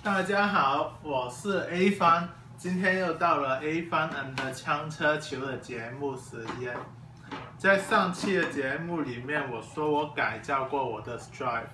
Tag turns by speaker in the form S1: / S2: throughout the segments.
S1: 大家好，我是 A 方，今天又到了 A 方的枪车球的节目时间。在上期的节目里面，我说我改造过我的 Strive。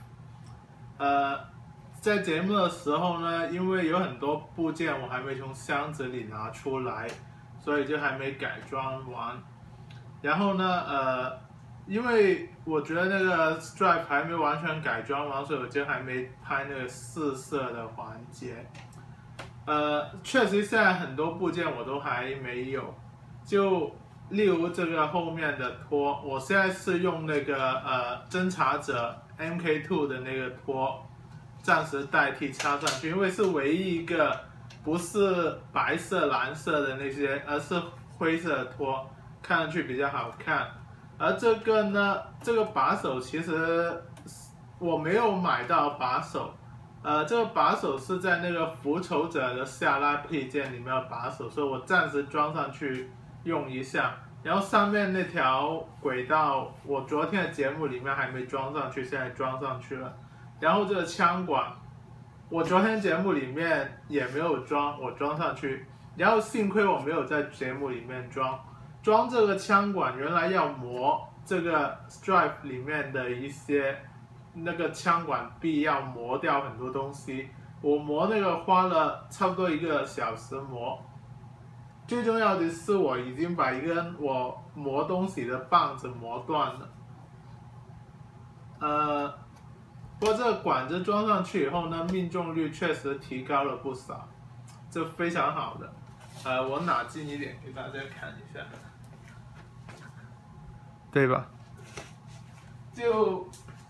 S1: 在节目的时候呢，因为有很多部件我还没从箱子里拿出来，所以就还没改装完。然后呢，因为我觉得那个 Strive 还没完全改装完，所以我就还没拍那个试色的环节。确实现在很多部件我都还没有，就例如这个后面的托，我现在是用那个侦察者 MK2 的那个托，暂时代替插上去，因为是唯一一个不是白色、蓝色的那些，而是灰色的托，看上去比较好看。而这个呢，这个把手其实我没有买到把手，这个把手是在那个复仇者的下拉配件里面的把手，所以我暂时装上去用一下。然后上面那条轨道，我昨天的节目里面还没装上去，现在装上去了。然后这个枪管，我昨天节目里面也没有装，我装上去。然后幸亏我没有在节目里面装这个枪管，原来要磨这个 Strive 里面的一些那个枪管壁，要磨掉很多东西。我磨那个花了差不多1个小时磨。最重要的是，我已经把一根我磨东西的棒子磨断了。不过这个管子装上去以后呢，命中率确实提高了不少，这非常好的。我拿近一点给大家看一下，对吧？就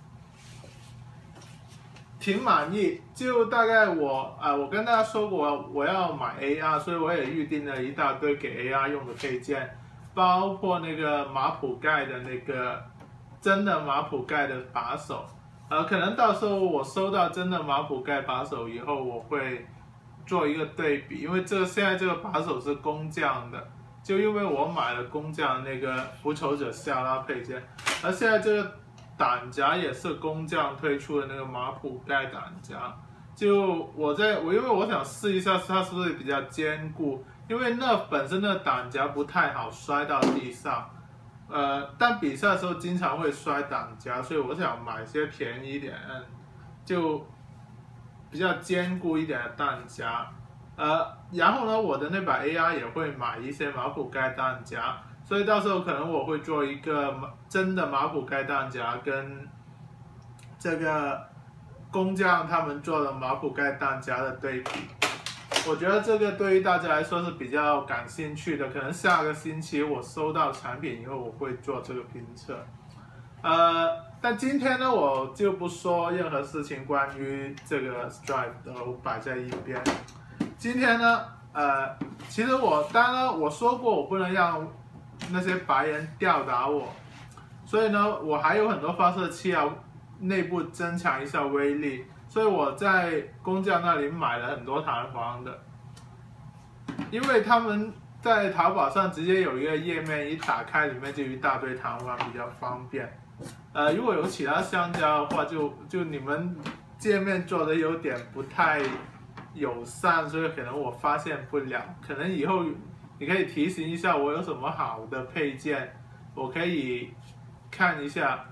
S1: 挺满意。就大概我跟大家说过我要买 AR， 所以我也预定了一大堆给 AR 用的配件，包括那个马普盖的那个真的马普盖的把手。可能到时候我收到真的马普盖把手以后，我会做一个对比，因为现在这个把手是工匠的，就因为我买了工匠那个复仇者下拉配件，而现在这个胆夹也是工匠推出的那个马普盖胆夹，就因为我想试一下它是不是比较坚固，因为那本身的胆夹不太好摔到地上。但比赛的时候经常会摔胆夹，所以我想买些便宜一点，就比较坚固一点的弹夹。然后呢，我的那把 AR 也会买一些马普盖弹夹，所以到时候可能我会做一个真的马普盖弹夹跟这个工匠他们做的马普盖弹夹的对比。我觉得这个对于大家来说是比较感兴趣的，可能下个星期我收到产品以后，我会做这个评测。但今天呢，我就不说任何事情关于这个 Strive 都摆在一边。今天呢，其实当然我说过我不能让那些白人吊打我，所以呢，我还有很多发射器要内部增强一下威力。所以我在工匠那里买了很多弹簧的，因为他们在淘宝上直接有一个页面，一打开里面就一大堆弹簧，比较方便。如果有其他商家的话，就你们界面做的有点不太友善，所以可能我发现不了。可能以后你可以提醒一下我有什么好的配件，我可以看一下。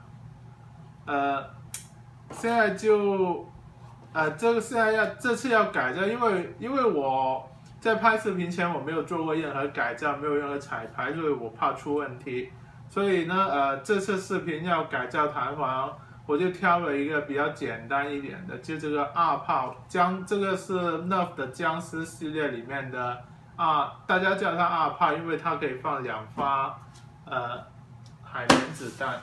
S1: 现在就。这次要改造，因为我在拍视频前我没有做过任何改造，没有任何彩排，所以我怕出问题。所以呢，这次视频要改造弹簧，我就挑了一个比较简单一点的，就这个2炮这个是 Nerf 的僵尸系列里面的大家叫它2炮，因为它可以放2发海绵子弹，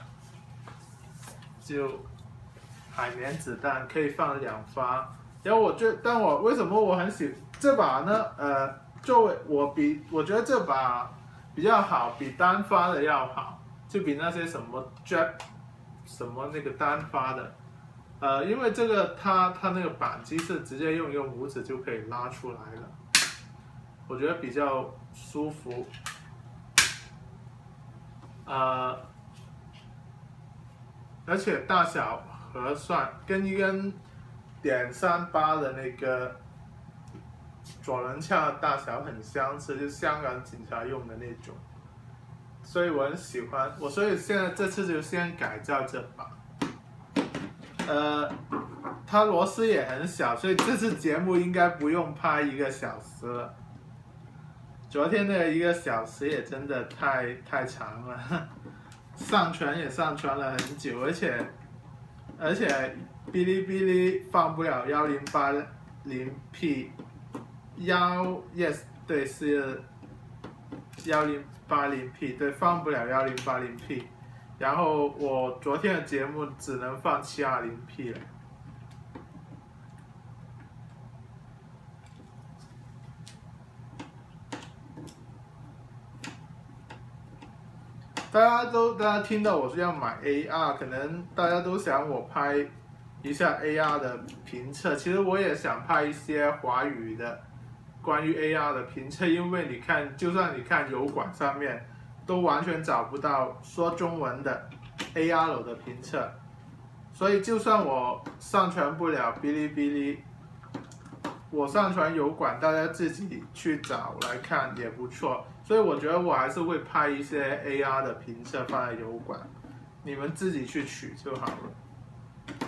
S1: 海绵子弹可以放2发，然后为什么我很喜这把呢？作为我觉得这把比较好，比单发的要好，就比那些什么 Jet 什么那个单发的，因为这个它那个扳机是直接用一个拇指就可以拉出来了，我觉得比较舒服，而且大小合算，跟一根.38的那个左轮枪的大小很相似，就香港警察用的那种，所以我很喜欢。所以现在这次就先改造这把。它螺丝也很小，所以这次节目应该不用拍1个小时了。昨天那1个小时也真的太长了，上传也上传了很久，而且哔哩哔哩放不了1080p，yes 对是1080p，对放不了1080p。然后我昨天的节目只能放720p 了。大家听到我说要买 AR， 可能大家都想我拍一下 AR 的评测。其实我也想拍一些华语的关于 AR 的评测，因为你看，就算你看油管上面，都完全找不到说中文的 AR 的评测。所以就算我上传不了哔哩哔哩，我上传油管，大家自己去找来看也不错。所以我觉得我还是会拍一些 AR 的评测放在油管，你们自己去取就好了。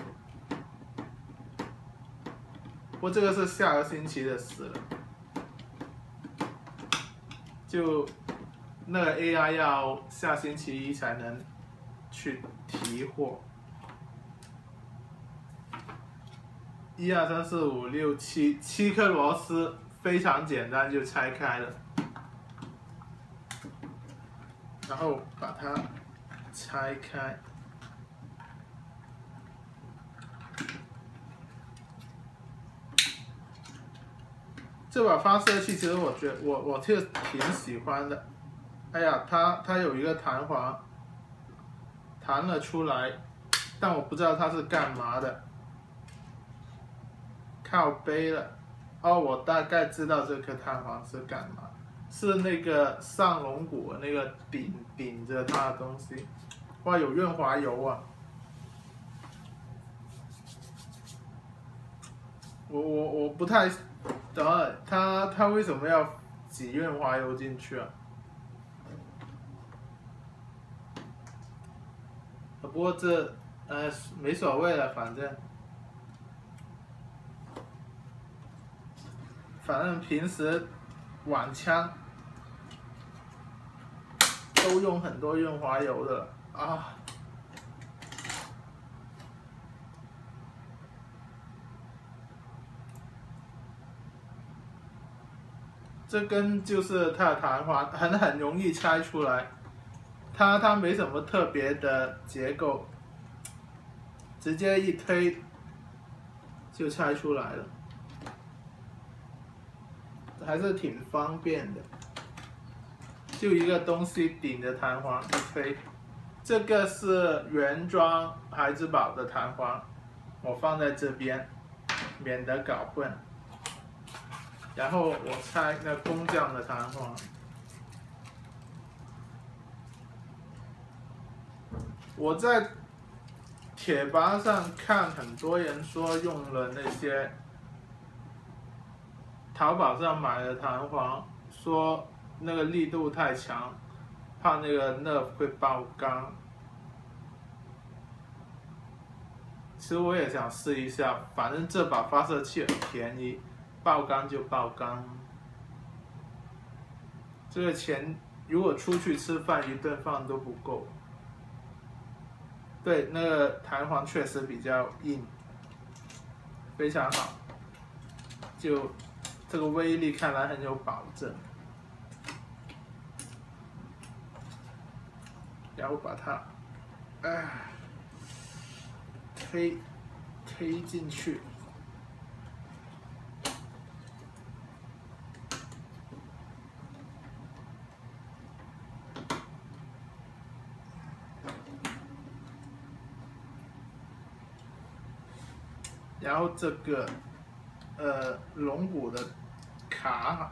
S1: 不过这个是下个星期的事了，就那个 AR 要下星期一才能去提货。1、2、3、4、5、6、7颗螺丝，非常简单就拆开了。然后把它拆开，这把发射器其实我觉得我挺喜欢的。哎呀，它有一个弹簧，弹了出来，但我不知道它是干嘛的。靠背了，哦，我大概知道这颗弹簧是干嘛。是那个上龙骨的那个顶着它的东西，哇，有润滑油啊！我不太懂它为什么要挤润滑油进去啊？不过这没所谓了，反正平时玩枪都用很多润滑油的啊。这根就是它的弹簧，很容易拆出来，它没什么特别的结构，直接一推就拆出来了，还是挺方便的。就一个东西顶着弹簧一推，这个是原装孩之宝的弹簧，我放在这边，免得搞混。然后我拆那工匠的弹簧，我在贴吧上看很多人说用了那些淘宝上买的弹簧，说那个力度太强，怕那个 nerf 会爆缸。其实我也想试一下，反正这把发射器很便宜，爆缸就爆缸。这个钱如果出去吃饭1顿饭都不够。对，那个弹簧确实比较硬，非常好，就这个威力看来很有保证。然后把它，推进去。然后这个龙骨的卡，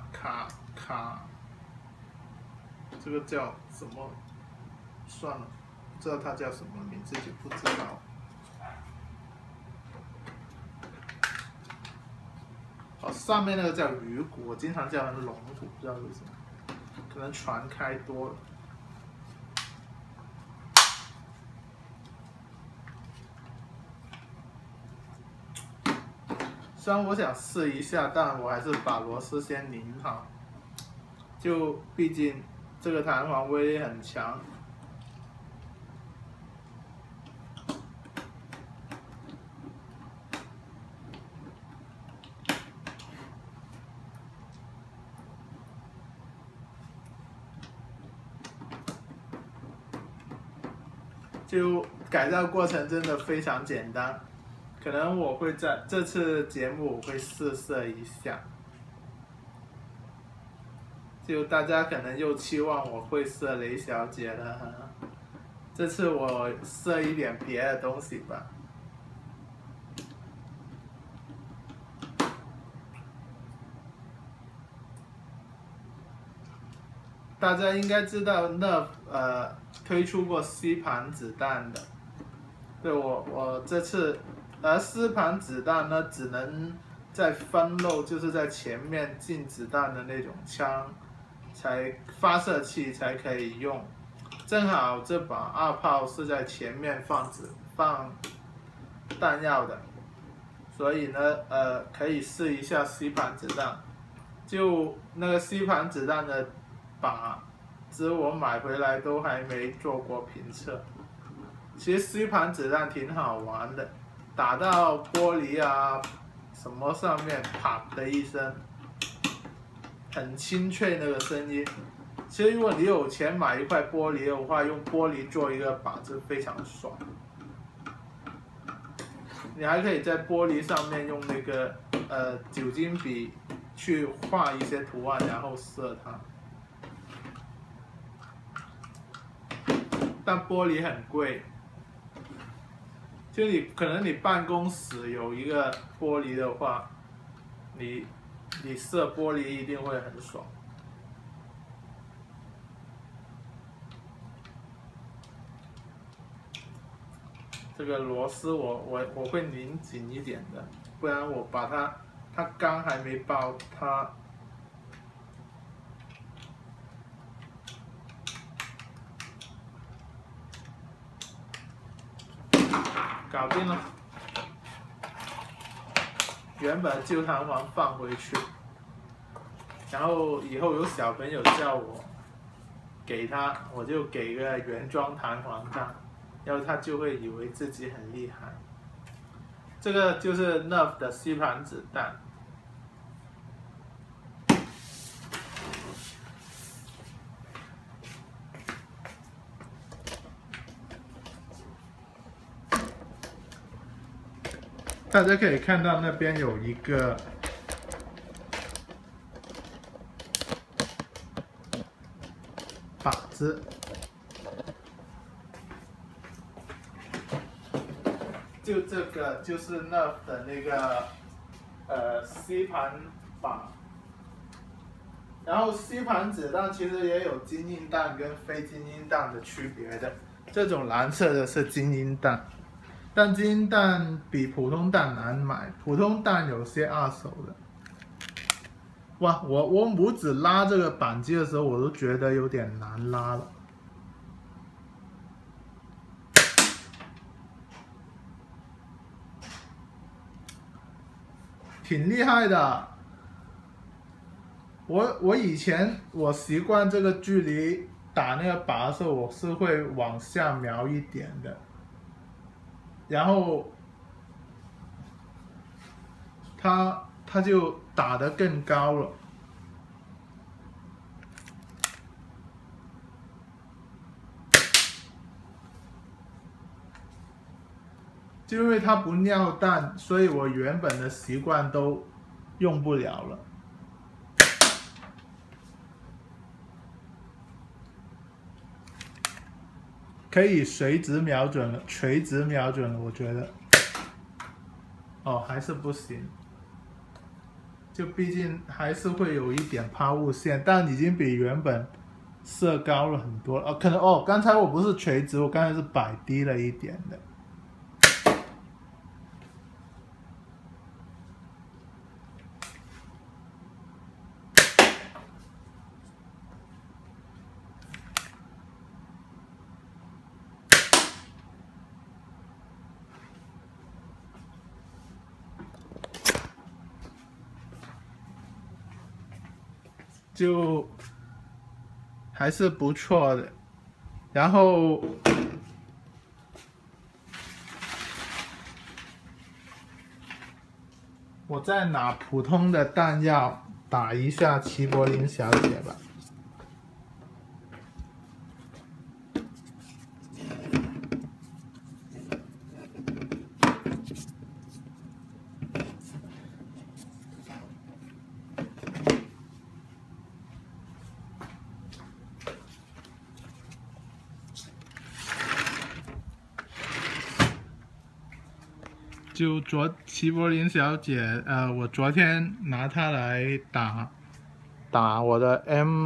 S1: 这个叫什么？算了，不知道它叫什么名字就不知道。好上面那个叫鱼骨，我经常叫它龙骨，不知道为什么，可能传开多了。虽然我想试一下，但我还是把螺丝先拧好，就毕竟这个弹簧威力很强。就改造过程真的非常简单。可能我会在这次节目我会试色一下，就大家可能又期望我会色雷小姐了，这次我色一点别的东西吧。大家应该知道Nerf推出过 C 盘子弹的，对我这次。而丝盘子弹呢，只能在分漏，就是在前面进子弹的那种枪，发射器才可以用。正好这把2炮是在前面放弹药的，所以呢，可以试一下 C 盘子弹。就那个 C 盘子弹的靶子，我买回来都还没做过评测。其实 C 盘子弹挺好玩的。打到玻璃啊什么上面，啪的一声，很清脆那个声音。其实如果你有钱买一块玻璃的话，用玻璃做一个靶子非常爽。你还可以在玻璃上面用那个酒精笔去画一些图案，然后射它。但玻璃很贵。就可能你办公室有一个玻璃的话，你射玻璃一定会很爽。这个螺丝我会拧紧一点的，不然我把它刚还没爆，它搞定了。原本旧弹簧放回去，然后以后有小朋友叫我给他，我就给个原装弹簧他，然后他就会以为自己很厉害。这个就是 Nerf 的 C 盘子弹。大家可以看到那边有一个靶子，就这个就是 Nerf 的那个C 盘靶。然后 C 盘子弹其实也有精英弹跟非精英弹的区别的，这种蓝色的是精英弹。但精英弹比普通弹难买，普通弹有些二手的。哇，我拇指拉这个扳机的时候，我都觉得有点难拉了。挺厉害的。我以前习惯这个距离打那个靶的时候，我是会往下瞄一点的。然后它就打得更高了，就因为它不尿弹，所以我原本的习惯都用不了了。可以垂直瞄准了，我觉得。哦，还是不行。就毕竟还是会有一点抛物线，但已经比原本射高了很多了。可能刚才我不是垂直，我刚才是摆低了一点的。 就还是不错的。然后我再拿普通的弹药打一下齐柏林小姐吧。就齐柏林小姐，我昨天拿它来打我的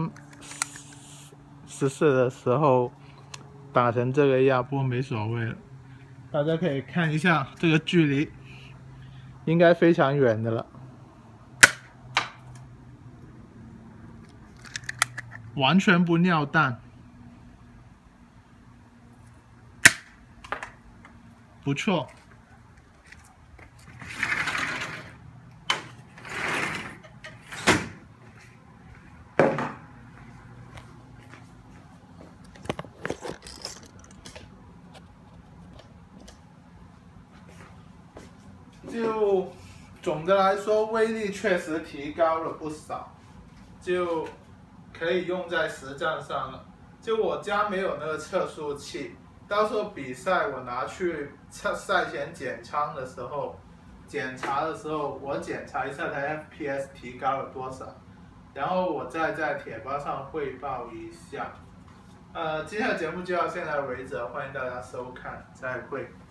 S1: M14的时候，打成这个样，不过没所谓了。大家可以看一下这个距离，应该非常远的了，完全不尿弹，不错。就总的来说，威力确实提高了不少，就可以用在实战上了。就我家没有那个测速器，到时候比赛我拿去赛前检查的时候，我检查一下它 FPS 提高了多少，然后我再在帖吧上汇报一下。今天的节目就到现在为止，欢迎大家收看，再会。